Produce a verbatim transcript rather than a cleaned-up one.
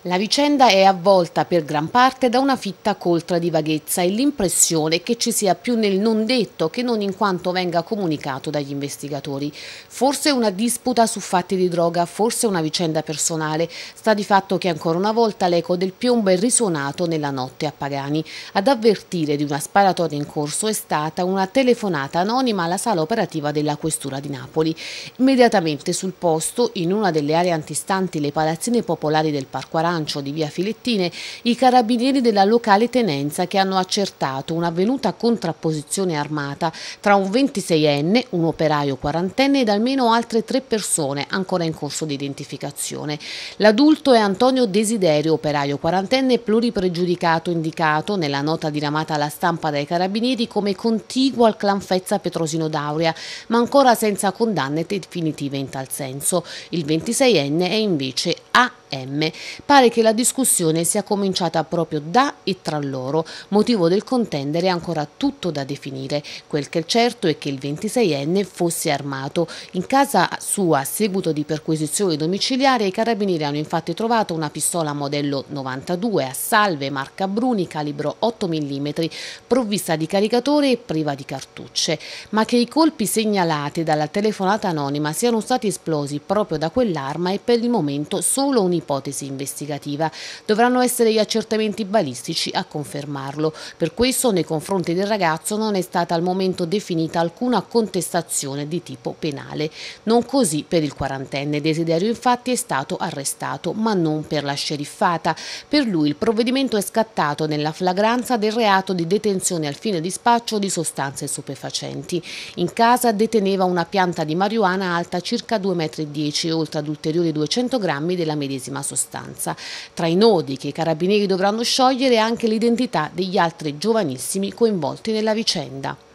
La vicenda è avvolta per gran parte da una fitta coltre di vaghezza e l'impressione che ci sia più nel non detto che non in quanto venga comunicato dagli investigatori. Forse una disputa su fatti di droga, forse una vicenda personale. Sta di fatto che ancora una volta l'eco del piombo è risuonato nella notte a Pagani. Ad avvertire di una sparatoria in corso è stata una telefonata anonima alla sala operativa della Questura di Napoli. Immediatamente sul posto, in una delle aree antistanti le palazzine popolari del Parco Arancio di via Filettine, i carabinieri della locale tenenza che hanno accertato un'avvenuta contrapposizione armata tra un ventiseienne, un operaio quarantenne ed almeno altre tre persone ancora in corso di identificazione. L'adulto è Antonio Desiderio, operaio quarantenne pluripregiudicato, indicato nella nota diramata alla stampa dai carabinieri come contiguo al clan Fezza Petrosino Dauria, ma ancora senza condanne definitive in tal senso. Il ventiseienne è invece A M. Pare che la discussione sia cominciata proprio da e tra loro, motivo del contendere è ancora tutto da definire. Quel che è certo è che il ventiseienne fosse armato. In casa sua, a seguito di perquisizioni domiciliari, i carabinieri hanno infatti trovato una pistola modello novantadue a salve marca Bruni calibro otto millimetri, provvista di caricatore e priva di cartucce. Ma che i colpi segnalati dalla telefonata anonima siano stati esplosi proprio da quell'arma è per il momento solo un'ipotesi ipotesi investigativa. Dovranno essere gli accertamenti balistici a confermarlo. Per questo nei confronti del ragazzo non è stata al momento definita alcuna contestazione di tipo penale. Non così per il quarantenne. Desiderio infatti è stato arrestato, ma non per la sceriffata. Per lui il provvedimento è scattato nella flagranza del reato di detenzione al fine di spaccio di sostanze stupefacenti. In casa deteneva una pianta di marijuana alta circa due virgola dieci metri, oltre ad ulteriori duecento grammi della medesima sostanza. Tra i nodi che i carabinieri dovranno sciogliere anche l'identità degli altri giovanissimi coinvolti nella vicenda.